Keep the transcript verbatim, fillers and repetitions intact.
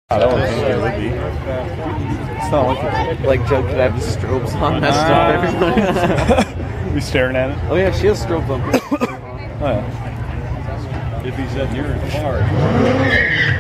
I don't think it would be. It's not like it. Like joke that I have the strobes on messed up everybody. We staring at it? Oh yeah, she has strobes on. Oh yeah. If he said you're in the car.